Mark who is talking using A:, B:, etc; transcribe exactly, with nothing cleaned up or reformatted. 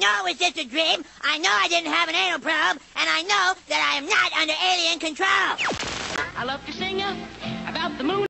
A: know it was just a dream. I know I didn't have an anal probe. And I know that I am not under alien control.
B: I love to sing about the moon.